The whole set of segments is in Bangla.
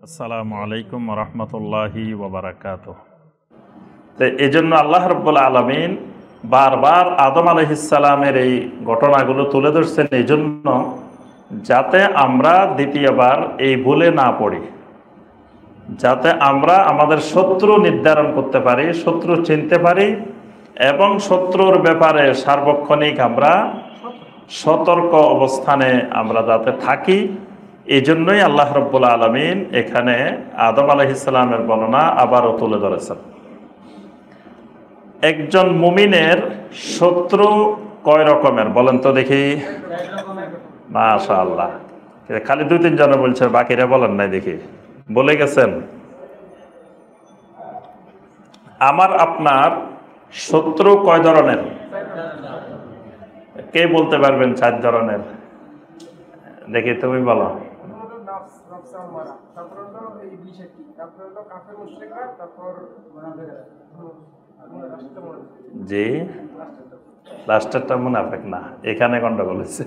আসসালামু আলাইকুম রহমতুল্লাহি ওয়াবারাকাতুহু। তো এই জন্য আল্লাহ রাব্বুল আলামিন বারবার আদম আলাইহিস সালামের এই ঘটনাগুলো তুলে ধরছেন এই জন্য, যাতে আমরা দ্বিতীয়বার এই ভুলে না পড়ি, যাতে আমরা আমাদের শত্রু নির্ধারণ করতে পারি, শত্রু চিনতে পারি এবং শত্রুর ব্যাপারে সার্বক্ষণিক আমরা সতর্ক অবস্থানে আমরা যাতে থাকি। এই জন্যই আল্লাহ রাব্বুল আলামিন এখানে আদম আলাইহিস সালামের বর্ণনা আবারও তুলে ধরেছেন। একজন মুমিনের শত্রু কয় রকমের বলেন তো দেখি? মাশাআল্লাহ, খালি 2-3 জন বলছে, বাকিরা বলেন নাই দেখি, বলে গেছেন। আমার আপনার শত্রু কয় ধরনের? কে বলতে পারবেন 4 ধরনের? দেখি, তুমি বলো। জি, লাস্টেরটা মুনাফিক না, এখানে গন্ডগোল হয়েছে।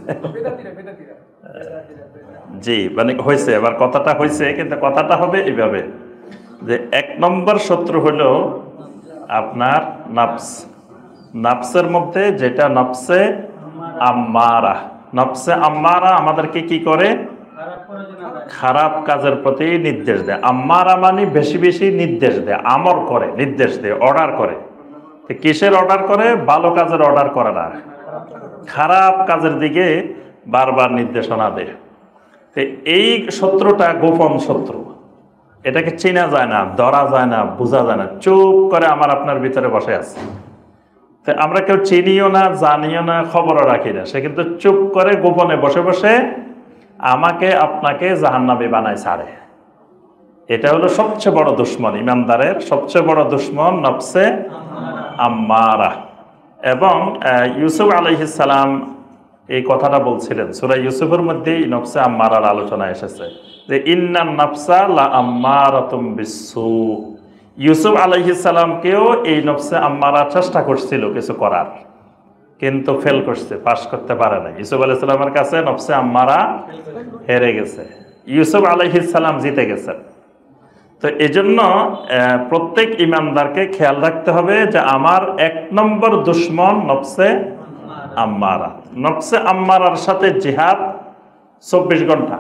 জি, মানে হয়েছে, এবার কথাটা হয়েছে, কিন্তু কথাটা হবে এইভাবে যে 1 নম্বর শত্রু হলো আপনার নফস। নফসের মধ্যে যেটা নফসে আম্মারা, নফসে আম্মারা আমাদেরকে কি করে? খারাপ কাজের প্রতি নির্দেশ দেয়। আম্মারা মানে বেশি বেশি নির্দেশ দেয়, আমর করে, নির্দেশ দেয়, অর্ডার করে। কিসের অর্ডার করে? ভালো কাজের অর্ডার করে না, খারাপ কাজের দিকে বারবার নির্দেশনা দেয়। তো এই শত্রুটা গোপন শত্রু, এটাকে চেনা যায় না, ধরা যায় না, বোঝা যায় না, চুপ করে আমার আপনার ভিতরে বসে আছে। তো আমরা কেউ চিনিও না, জানিও না, খবরও রাখি না, সে কিন্তু চুপ করে গোপনে বসে বসে আমাকে আপনাকে জাহান্নামী বানায় ছাড়ে। এটা হলো সবচেয়ে বড় দুশ্মন, ইমানদারের সবচেয়ে বড় দুশ্মন নফসে আম্মারা। এবং ইউসুফ আলাইহিস সালাম এই কথাটা বলছিলেন, সূরা ইউসুফের মধ্যেই নফসে আম্মারার আলোচনা এসেছে যে ইন্নান নাফসা লা আম্মারাতুম বিসসু। ইউসুফ আলাইহিস সালামকেও এই নফসে আম্মারা চেষ্টা করছিল কিছু করার, কিন্তু ফেল করছে, পাস করতে পারে না। ইউসুফ আলাইহিস সালামের কাছে নফসে আম্মারা হেরে গেছে, ইউসুফ আলাইহিস সালাম জিতে গেছেন। তো এই জন্য প্রত্যেক ইমানদারকে খেয়াল রাখতে হবে যে আমার 1 নম্বর দুশ্মন নফসে আম্মারা। নফসে আম্মারার সাথে জিহাদ 24 ঘন্টা,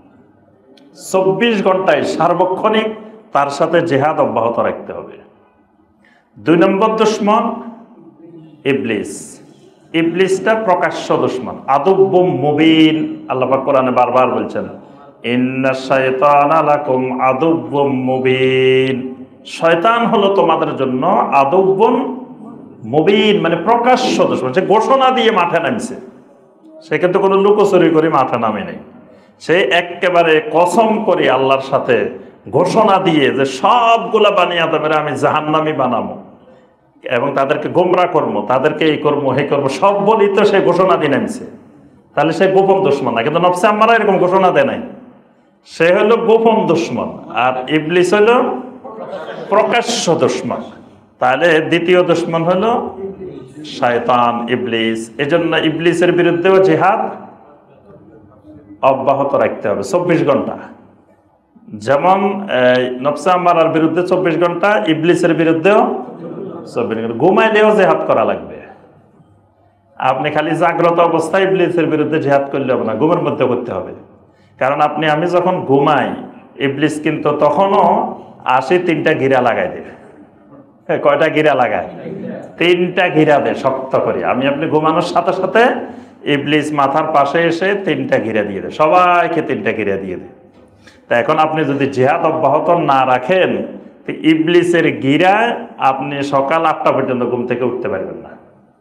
24 ঘন্টায় সার্বক্ষণিক তার সাথে জিহাদ অব্যাহত রাখতে হবে। 2 নম্বর দুশ্মন ইবলিস। ইবলিসটা প্রকাশ্য দুশ্মন, আদুব্বুম মুবিন। আল্লাহ পাক কোরআনে বারবার বলছেন ইন্নাশ শাইতানা লাকুম আদুব্বুম মুবিন। শয়তান হলো তোমাদের জন্য আদুব্বুন মুবিন, মানে প্রকাশ্য দুশ্মন। সে ঘোষণা দিয়ে মাঠে নামছে, সে কিন্তু কোনো লুকোচুরি করে মাঠে নামে নাই। সে একেবারে কসম করে আল্লাহর সাথে ঘোষণা দিয়ে যে সবগুলা বানিয়ে আদমের আমি জাহান্নামী বানাবো এবং তাদেরকে গোমরা করবো, তাদেরকে এই করবো, হে করবো, সব বলি তো সে ঘোষণা দিয়ে নামছে। তাহলে সে গোপন দুশ্মন না, কিন্তু নফসে আম্মারা এরকম ঘোষণা দেয় নাই, সে হলো গোপন দুশ্মন। আর ইবলিস হলো প্রকাশ্য দুশ্মন। তাহলে দ্বিতীয় দুশ্মন হলো শয়তান, ইবলিস। এজন্য ইবলিসের বিরুদ্ধেও জিহাদ অব্যাহত রাখতে হবে 24 ঘন্টা। যেমন নফসে আম্মারার বিরুদ্ধে 24 ঘন্টা, ইবলিসের বিরুদ্ধেও 24 ঘন্টা। ঘুমাইলেও জিহাদ করা লাগবে। আপনি খালি জাগ্রত অবস্থায় ইবলিসের বিরুদ্ধে জিহাদ করলে হবে না, ঘুমের মধ্যে করতে হবে। কারণ আমি যখন ঘুমাই, ইবলিস কিন্তু তখনও আসে 3টা ঘিরা লাগাই দেয়। কয়টা ঘিরা লাগায়? 3টা ঘিরা দেয় শক্ত করে। আপনি ঘুমানোর সাথে সাথে ইবলিস মাথার পাশে এসে 3টা ঘিরা দিয়ে দেয়, সবাইকে 3টা ঘিরা দিয়ে দেয়। তা এখন আপনি যদি জিহাদ অব্যাহত না রাখেন, তো ইবলিসের ঘিরায় আপনি সকাল 8টা পর্যন্ত ঘুম থেকে উঠতে পারবেন না।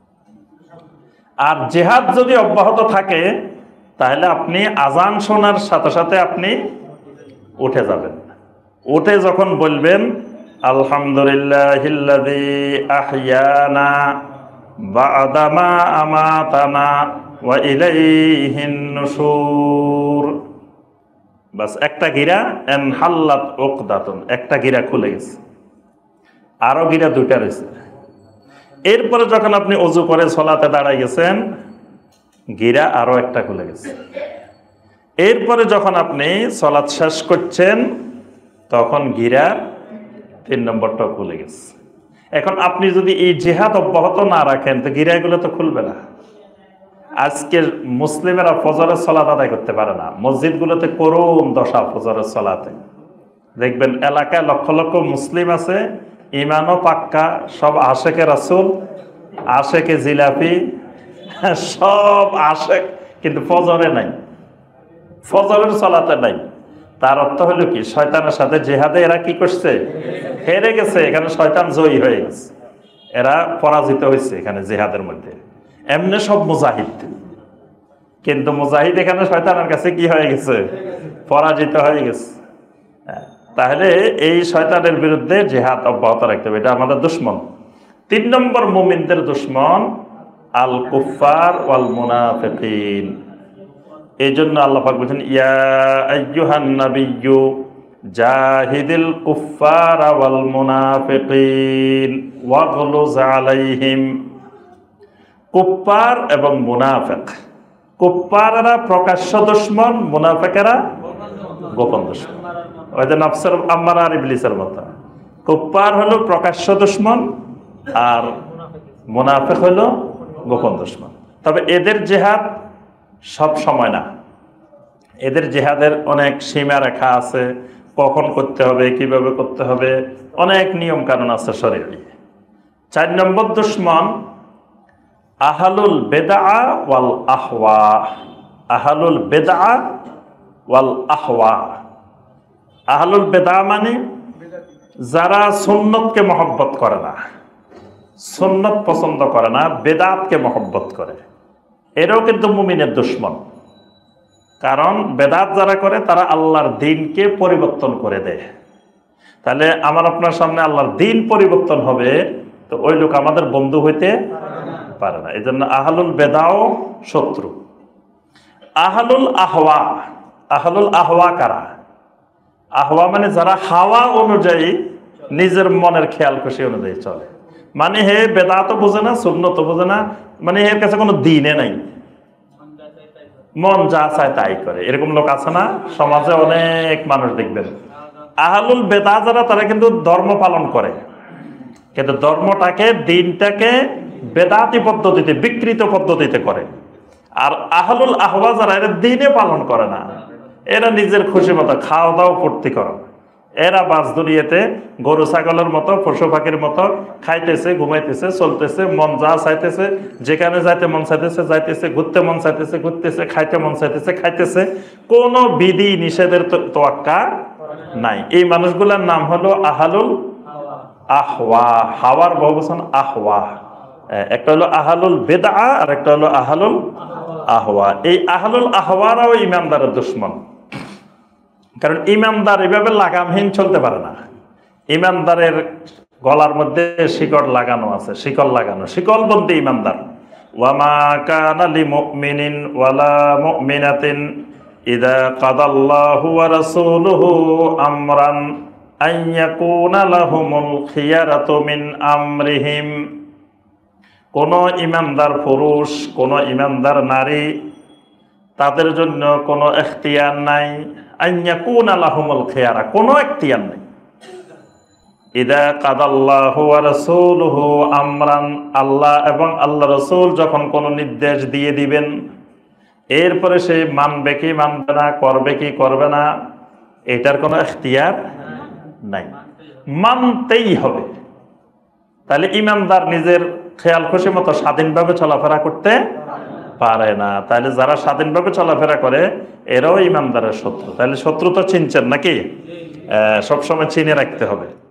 আর জিহাদ যদি অব্যাহত থাকে, তাহলে আপনি আজান শোনার সাথে সাথে আপনি উঠে যাবেন। উঠে যখন বলবেন আলহামদুলিল্লাহিল্লাযী আহইয়ানা বা'দা মা আমাতানা ওয়া ইলাইহিন নুশুর, বাস একটা গিরা, এনহাল্লাত উকদাতুন, একটা গিরা খুলে গেছে, আরো গিরা 2টা রয়েছে। এরপরে যখন আপনি ওযু করে সালাতে দাঁড়ায় গেছেন, গিরা আরো একটা খুলে গেছে। এরপরে যখন আপনি সালাত শেষ করছেন, তখন গিরার 3 নম্বরটা খুলে গেছে। এখন আপনি যদি এই জিহাদ অব্যাহত না রাখেন তো গিরাগুলো তো খুলবে না। আজকের মুসলিমেরা ফজরের সালাত আদায় করতে পারে না, মসজিদগুলোতে করুণ দশা। ফজরের সালাতে দেখবেন এলাকায় লক্ষ লক্ষ মুসলিম আছে, ইমানও পাক্কা, সব আশেকে রাসূল, আশেকে জিলাপি, সব আশেক, কিন্তু ফজরে নাই, ফজরের সালাতে নাই। তার অর্থ হলো কি, শয়তানের সাথে জিহাদে এরা কি করছে? হেরে গেছে। এখানে শয়তান জয়ী হয়ে গেছে, এরা পরাজিত হয়েছে এখানে জিহাদের মধ্যে। এমনি সব মুজাহিদ, কিন্তু মুজাহিদ এখানে শয়তানের কাছে কি হয়ে গেছে? পরাজিত হয়ে গেছে। তাহলে এই শয়তানের বিরুদ্ধে জিহাদ অব্যাহত রাখতে হবে, এটা আমাদের দুশমন। 3 নম্বর মুমিনদের দুশমন আল কুফার ওয়াল মুনাফিকিন। এই জন্য আল্লাহ পাক বলেছেন, ইয়া আইয়ুহান নাবিয়্যু জাহিদিল কুফার ওয়াল মুনাফিকিন ওয়াগলুজ আলাইহিম। কুফার এবং মুনাফিক, কুফাররা প্রকাশ্য দুশমন, মুনাফিকেরা গোপন দুশমন। ওই যে নফসের আম্মারা আর ইবলিসের মতো। কুফার হলো প্রকাশ্য দুশমন আর মুনাফিক হলো গোপন দুশমন। তবে এদের জিহাদ সব সময় না, এদের জিহাদের অনেক সীমা রেখা আছে, কখন করতে হবে, কিভাবে করতে হবে, অনেক নিয়ম কানুন আছে শরীয়তে। 4 নম্বর দুশমন আহলুল বেদআ ওয়াল আহওয়া। আহলুল বেদআ ওয়াল আহওয়া। আহলুল বেদআ মানে যারা সুন্নতকে মহব্বত করে না, সুন্নত পছন্দ করে না, বেদাতকে মহব্বত করে, এরাও কিন্তু মুমিনের দুশমন। কারণ বেদাত যারা করে তারা আল্লাহর দ্বীনকে পরিবর্তন করে দেয়। তাহলে আমার আপনার সামনে আল্লাহর দ্বীন পরিবর্তন হবে, তো ওই লোক আমাদের বন্ধু হইতে পারে না। এই জন্য আহলুল বেদাও শত্রু। আহলুল আহওয়া। আহলুল আহওয়া কারা? আহওয়া মানে যারা হাওয়া অনুযায়ী নিজের মনের খেয়াল খুশি অনুযায়ী চলে। মানে হে বেদাতও বোঝে না, সুন্নতও বোঝে না, মানে এর কাছে কোনো দ্বীনে নাই, মন যা চায় তাই করে। এরকম লোক আছে না সমাজে? অনেক মানুষ দেখবেন। আহলুল বেদা যারা, তারা কিন্তু ধর্ম পালন করে, কিন্তু ধর্মটাকে, দ্বীনটাকে বেদাতি পদ্ধতিতে, বিকৃত পদ্ধতিতে করে। আর আহলুল আহওয়া যারা, এরা দ্বীনে পালন করে না, এরা নিজের খুশি মতো খাওয়া দাওয়া ফুর্তি করে। এরা বাস দুনিয়াতে গরু ছাগলের মতো, পশু পাখির মতো খাইতেছে, ঘুমাইতেছে, চলতেছে, মন যা চাইতেছে, যেখানে যাইতে মন চাইতেছে যাইতেছে, ঘুরতে মন চাইতেছে ঘুরতেছে, খাইতে মন চাইতেছে খাইতেছে, কোনো বিধি নিষেধের তোয়াক্কা নাই। এই মানুষগুলোর নাম হলো আহলুল আহওয়া। হাওয়ার বহুবচন আহওয়া। একটা হলো আহলুল বেদআ আর একটা হলো আহলুল আহওয়া। এই আহলুল আহওয়ারাও ইমানদারের দুশমন। কারণ ইমানদার এভাবে লাগামহীন চলতে পারে না। ইমানদারের গলার মধ্যে শিকড় লাগানো আছে, শিকল লাগানো, শিকলবন্দি ইমানদার। ওয়ামা কানা লিমুমিনিন ওয়ালা মুমিনাতিন ইযা কাদাল্লাহু ওয়া রাসূলুহু আমরান আইয়াকুনা লাহুমুল খিয়ারাতু মিন আমরিহিম। কোন ইমানদার পুরুষ, কোন ইমানদার নারী, তাদের জন্য কোনো এখতিয়ার নাই। আইয়াকুনা লাহুমুল খিয়ারা, কোনো এখতিয়ার নাই। ইযা কাদাল্লাহু ওয়া রাসূলুহু আমরান, আল্লাহ এবং আল্লাহ রাসূল যখন কোনো নির্দেশ দিয়ে দিবেন, এরপরে সে মানবে কি মানবে না, করবে কি করবে না, এটার কোনো এখতিয়ার নাই, মানতেই হবে। তাহলে ইমানদার নিজের খেয়াল খুশি মতো স্বাধীনভাবে চলাফেরা করতে পারে না। তাহলে যারা স্বাধীনভাবে চলাফেরা করে এরাও ইমানদারের শত্রু। তাহলে শত্রু তো চিনছেন নাকি? সবসময় চিনে রাখতে হবে।